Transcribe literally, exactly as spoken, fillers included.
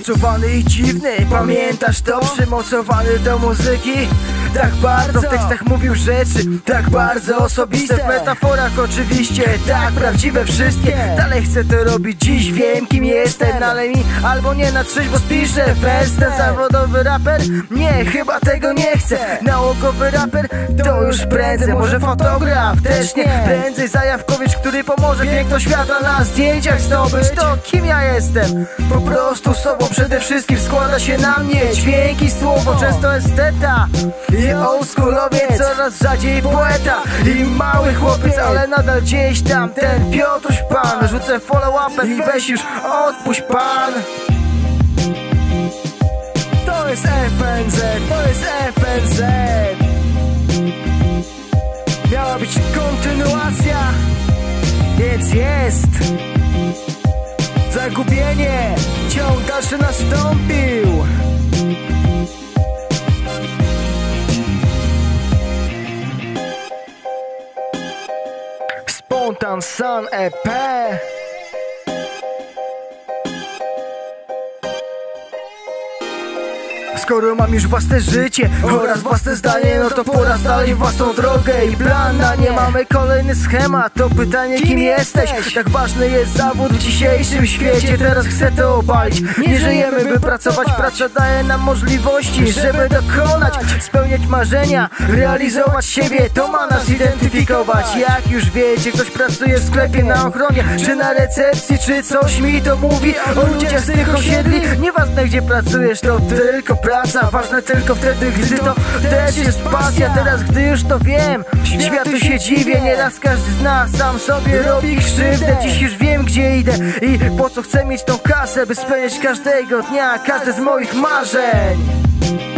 Zmoczowany i dziwny, pamiętasz to? Przymocowany do muzyki. Tak bardzo w tekstach mówił rzeczy, tak bardzo osobiste. W metaforach oczywiście, tak prawdziwe wszystkie. Dalej chcę to robić dziś, wiem kim jestem. Ale mi albo nie na trzeźwo spiszę wers. Ten zawodowy raper? Nie, chyba tego nie chcę. Nałogowy raper? To już prędzej. Może fotograf? Też nie. Prędzej zajawkowicz, który pomoże piękno świata na zdjęciach zdobyć. To kim ja jestem? Po prostu sobą. Przede wszystkim składa się na mnie dźwięk i słowo. Często esteta i oldschoolowiec, coraz rzadziej poeta i mały chłopiec, ale nadal gdzieś tam ten Piotruś Pan. Rzucę follow-upem i weź już odpuść pan. To jest F N Z, to jest F N Z. Miała być kontynuacja, więc jest. Zagubienie, ciąg dalszy nastąpił. Spontan Sun E P. Skoro mam już własne życie oraz własne zdanie, no to pora dalej własną drogę i plan na nie. Mamy kolejny schemat, to pytanie kim jesteś? Tak ważny jest zawód w dzisiejszym świecie, teraz chcę to obalić. Nie żyjemy by pracować, praca daje nam możliwości, żeby dokonać, spełniać marzenia, realizować siebie, to ma nas identyfikować. Jak już wiecie, ktoś pracuje w sklepie na ochronie, czy na recepcji, czy coś mi to mówi o ludziach z tych osiedli. Nieważne gdzie pracujesz, to tylko praca. Ważne tylko wtedy, gdy to też jest pasja. Teraz gdy już to wiem, światu się dziwię. Nieraz każdy z nas sam sobie robi krzywdę. Dziś już wiem gdzie idę i po co chcę mieć tą kasę, by spełniać każdego dnia każde z moich marzeń.